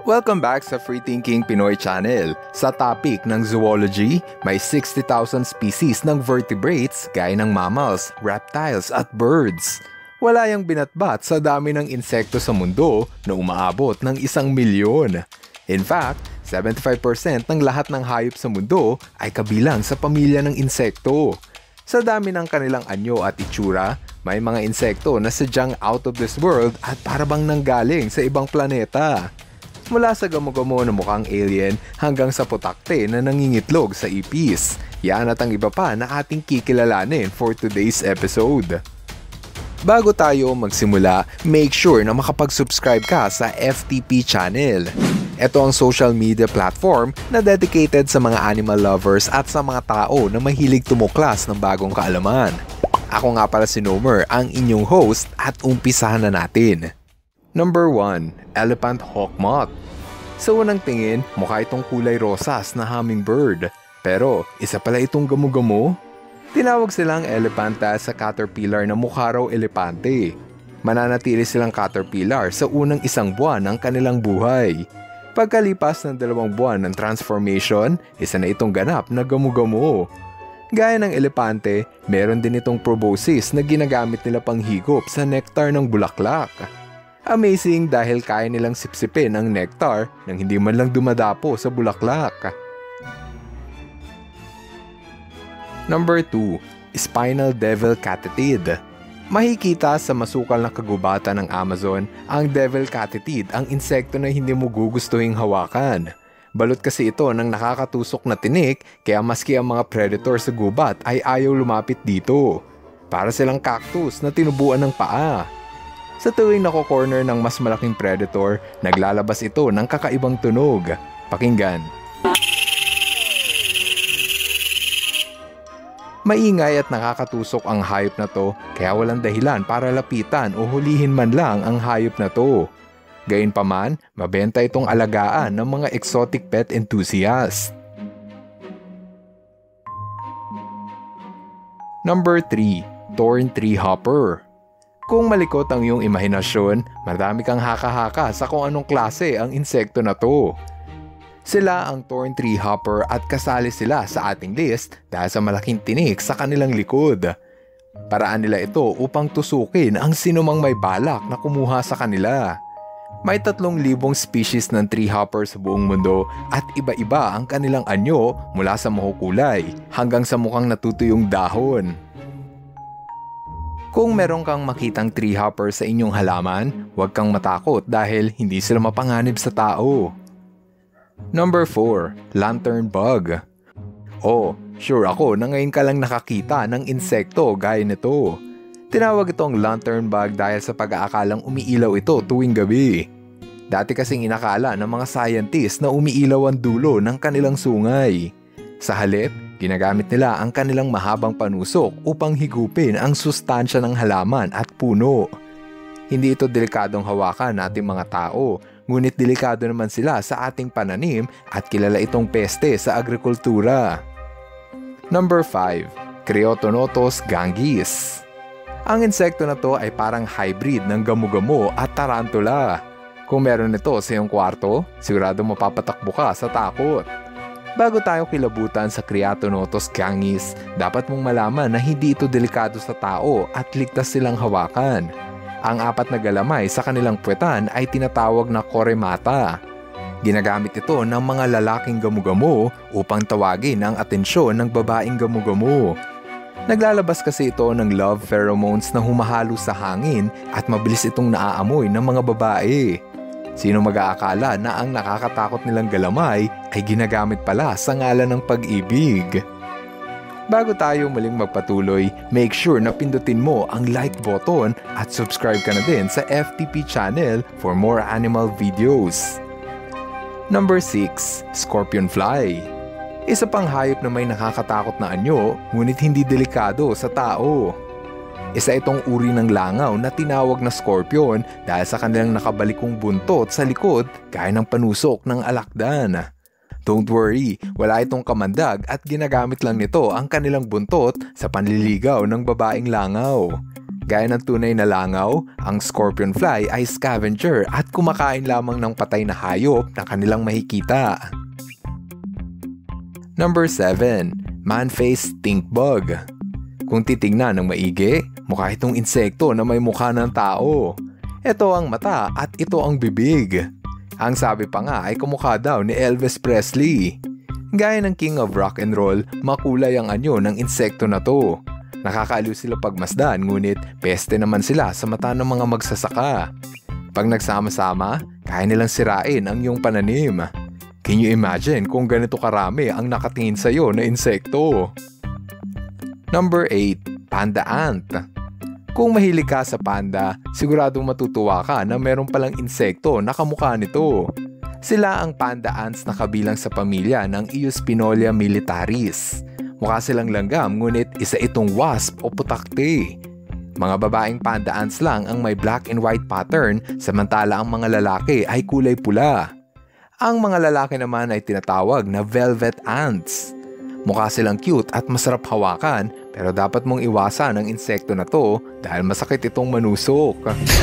Welcome back sa Free Thinking Pinoy Channel. Sa topic ng zoology, may 60,000 species ng vertebrates gaya ng mammals, reptiles at birds. Wala yang binatbat sa dami ng insekto sa mundo na umaabot ng 1,000,000. In fact, 75% ng lahat ng hayop sa mundo ay kabilang sa pamilya ng insekto. Sa dami ng kanilang anyo at itsura, may mga insekto na sadyang out of this world at parabang nanggaling sa ibang planeta. Mula sa gamo-gamo na mukhang alien hanggang sa putakte na nangingitlog sa ipis. Yan at ang iba pa na ating kikilalanin for today's episode. Bago tayo magsimula, make sure na makapag-subscribe ka sa FTP channel. Ito ang social media platform na dedicated sa mga animal lovers at sa mga tao na mahilig tumuklas ng bagong kaalaman. Ako nga pala si Nomer, ang inyong host at umpisahan na natin. Number 1. Elephant hawk moth. Sa unang tingin, mukha itong kulay rosas na hummingbird. Pero, isa pala itong gamo-gamo? Tinawag silang elephant dahil sa caterpillar na mukha raw elepante. Mananatili silang caterpillar sa unang 1 buwan ng kanilang buhay. Pagkalipas ng 2 buwan ng transformation, isa na itong ganap na gamo-gamo. Gaya ng elepante, meron din itong proboscis na ginagamit nila panghigop sa nectar ng bulaklak. Amazing dahil kaya nilang sipsipin ang nectar nang hindi man lang dumadapo sa bulaklak. Number 2. Spinal devil catitid. Mahikita sa masukal na kagubatan ng Amazon, ang devil catitid ang insekto na hindi mo gugustuhing hawakan. Balot kasi ito ng nakakatusok na tinik kaya maski ang mga predator sa gubat ay ayaw lumapit dito. Para silang cactus na tinubuan ng paa. Sa tuwing nako-corner ng mas malaking predator, naglalabas ito ng kakaibang tunog. Pakinggan. Maingay at nakakatusok ang hayop na to, kaya walang dahilan para lapitan o hulihin man lang ang hayop na to. Gayunpaman, mabenta itong alagaan ng mga exotic pet enthusiast. Number 3. Thorn tree hopper. Kung malikot ang iyong imahinasyon, marami kang haka-haka sa kung anong klase ang insekto na to. Sila ang thorn tree hopper at kasali sila sa ating list dahil sa malaking tinik sa kanilang likod. Paraan nila ito upang tusukin ang sinumang may balak na kumuha sa kanila. May 3,000 species ng tree hopper sa buong mundo at iba-iba ang kanilang anyo mula sa makukulay hanggang sa mukhang natutuyong dahon. Kung meron kang makitang tree hopper sa inyong halaman, huwag kang matakot dahil hindi sila mapanganib sa tao. Number 4. Lantern bug. Oh, sure ako na ngayon ka lang nakakita ng insekto gaya nito. Tinawag itong lantern bug dahil sa pag-aakalang umiilaw ito tuwing gabi. Dati kasing inakala ng mga scientist na umiilaw ang dulo ng kanilang sungay. Sa halip, ginagamit nila ang kanilang mahabang panusok upang higupin ang sustansya ng halaman at puno. Hindi ito delikadong hawakan nating mga tao, ngunit delikado naman sila sa ating pananim at kilala itong peste sa agrikultura. Number 5. Creotonotus gangis. Ang insekto na to ay parang hybrid ng gamo-gamo at tarantula. Kung meron nito sa iyong kwarto, sigurado mapapatakbo ka sa takot. Bago tayo kilabutan sa Creotonotus gangis, dapat mong malaman na hindi ito delikado sa tao at ligtas silang hawakan. Ang 4 na galamay sa kanilang puwetan ay tinatawag na koremata. Ginagamit ito ng mga lalaking gamo-gamo upang tawagin ang atensyon ng babaeng gamo-gamo. Naglalabas kasi ito ng love pheromones na humahalo sa hangin at mabilis itong naaamoy ng mga babae. Sino mag-aakala na ang nakakatakot nilang galamay ay ginagamit pala sa ngalan ng pag-ibig? Bago tayo muling magpatuloy, make sure na pindutin mo ang like button at subscribe ka na din sa FTP channel for more animal videos. Number 6. Scorpion fly. Isa pang hayop na may nakakatakot na anyo, ngunit hindi delikado sa tao. Isa itong uri ng langaw na tinawag na scorpion dahil sa kanilang nakabalikong buntot sa likod gaya ng panusok ng alakdan. Don't worry, wala itong kamandag at ginagamit lang nito ang kanilang buntot sa panliligaw ng babaeng langaw. Gaya ng tunay na langaw, ang scorpion fly ay scavenger at kumakain lamang ng patay na hayop na kanilang makikita. Number 7. Man-faced stink bug. Kung titingnan ng maigi, mukha itong insekto na may mukha ng tao. Ito ang mata at ito ang bibig. Ang sabi pa nga ay kumukha daw ni Elvis Presley. Gaya ng King of Rock and Roll, makulay ang anyo ng insekto na to. Nakakaaliw sila pagmasdan, ngunit peste naman sila sa mata ng mga magsasaka. Pag nagsama-sama, kaya nilang sirain ang iyong pananim. Can you imagine kung ganito karami ang nakatingin sa iyo na insekto? Number 8. Panda ant. Kung mahilig ka sa panda, siguradong matutuwa ka na meron palang insekto na kamukha nito. Sila ang panda ants na kabilang sa pamilya ng Eospinolia militaris. Mukha silang langgam, ngunit isa itong wasp o putakte. Mga babaeng panda ants lang ang may black and white pattern, samantala ang mga lalaki ay kulay pula. Ang mga lalaki naman ay tinatawag na velvet ants. Mukha silang cute at masarap hawakan, pero dapat mong iwasan ang insekto na to dahil masakit itong manusok.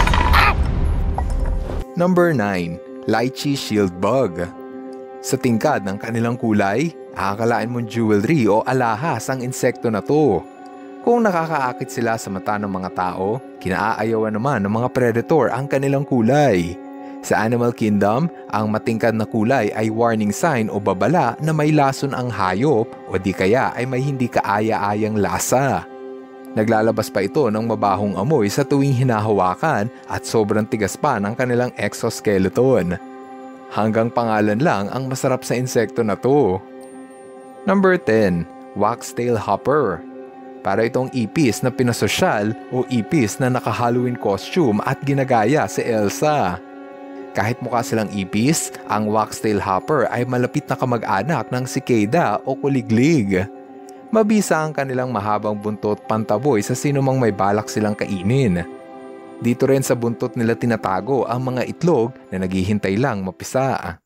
Number 9. Lychee shield bug. Sa tingkad ng kanilang kulay, akalain mong jewelry o alahas ang insekto na to. Kung nakakaakit sila sa mata ng mga tao, kinaayawan naman ng mga predator ang kanilang kulay. Sa Animal Kingdom, ang matingkad na kulay ay warning sign o babala na may lason ang hayop o di kaya ay may hindi kaaya-ayang lasa. Naglalabas pa ito ng mabahong amoy sa tuwing hinahawakan at sobrang tigas pa ng kanilang exoskeleton. Hanggang pangalan lang ang masarap sa insekto na to. Number 10. Waxtail hopper. Para itong ipis na pinasosyal o ipis na naka-Halloween costume at ginagaya si Elsa. Kahit mukha silang ipis, ang waxtail hopper ay malapit na kamag-anak ng cicada o kuliglig. Mabisa ang kanilang mahabang buntot pantaboy sa sinumang may balak silang kainin. Dito rin sa buntot nila tinatago ang mga itlog na naghihintay lang mapisa.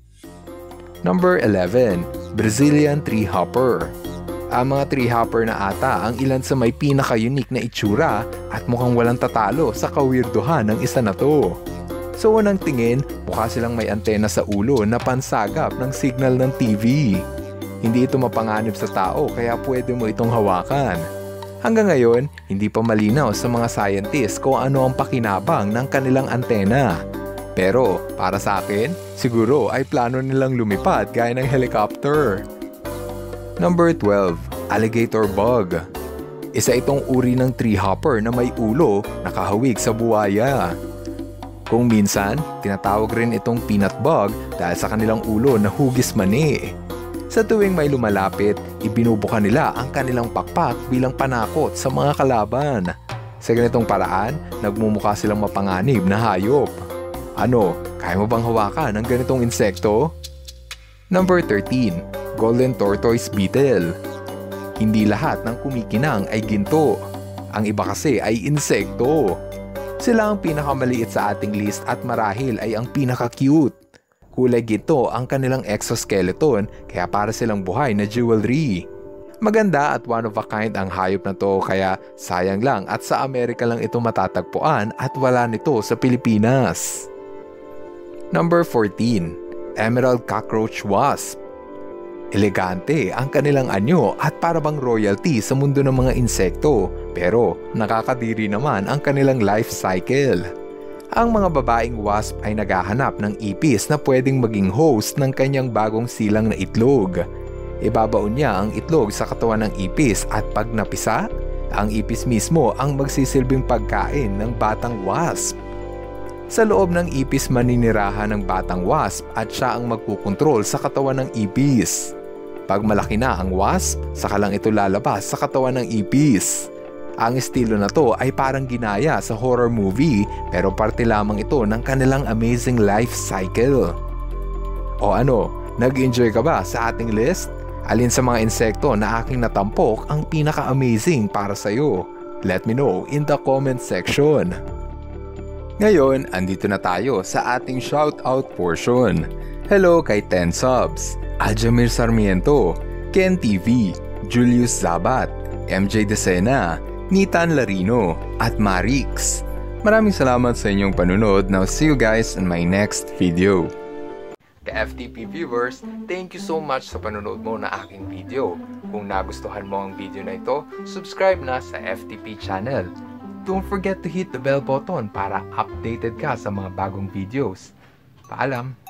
Number 11. Brazilian tree hopper. Ang mga tree hopper na ata ang ilan sa may pinaka-unique na itsura at mukhang walang tatalo sa kawirduhan ng isa na to. Sa unang tingin, mukha silang may antena sa ulo na pansagap ng signal ng TV. Hindi ito mapanganib sa tao kaya pwede mo itong hawakan. Hanggang ngayon, hindi pa malinaw sa mga scientists kung ano ang pakinabang ng kanilang antena. Pero para sa akin, siguro ay plano nilang lumipad gaya ng helicopter. Number 12. Alligator bug. Isa itong uri ng tree hopper na may ulo na kahawig sa buwaya. Kung minsan, tinatawag rin itong peanut bug dahil sa kanilang ulo na hugis mani. Sa tuwing may lumalapit, ibinubuka nila ang kanilang pakpak bilang panakot sa mga kalaban. Sa ganitong paraan, nagmumukha silang mapanganib na hayop. Ano, kaya mo bang hawakan ang ganitong insekto? Number 13. Golden tortoise beetle. Hindi lahat ng kumikinang ay ginto. Ang iba kasi ay insekto. Sila ang pinakamaliit sa ating list at marahil ay ang pinaka-cute. Kulay ginto ang kanilang exoskeleton kaya para silang buhay na jewelry. Maganda at one of a kind ang hayop na to kaya sayang lang at sa Amerika lang ito matatagpuan at wala nito sa Pilipinas. Number 14. Emerald cockroach wasp. Elegante ang kanilang anyo at parabang royalty sa mundo ng mga insekto, pero nakakadiri naman ang kanilang life cycle. Ang mga babaeng wasp ay naghahanap ng ipis na pwedeng maging host ng kanyang bagong silang na itlog. Ibabaon niya ang itlog sa katawan ng ipis at pag napisa, ang ipis mismo ang magsisilbing pagkain ng batang wasp. Sa loob ng ipis maninirahan ng batang wasp at siya ang magkukontrol sa katawan ng ipis. Pag malaki na ang wasp, saka lang ito lalabas sa katawan ng ipis. Ang estilo na to ay parang ginaya sa horror movie pero parte lamang ito ng kanilang amazing life cycle. O ano, nag-enjoy ka ba sa ating list? Alin sa mga insekto na aking natampok ang pinaka-amazing para sa'yo? Let me know in the comment section. Ngayon, andito na tayo sa ating shoutout portion. Hello kay 10 subs, Aljamir Sarmiento, Ken TV, Julius Zabat, MJ Decena, Nitan Larino, at Marix. Maraming salamat sa inyong panunod. Now see you guys in my next video. Ka-FTP viewers, thank you so much sa panunod mo na aking video. Kung nagustuhan mo ang video na ito, subscribe na sa FTP channel. Don't forget to hit the bell button para updated ka sa mga bagong videos. Paalam!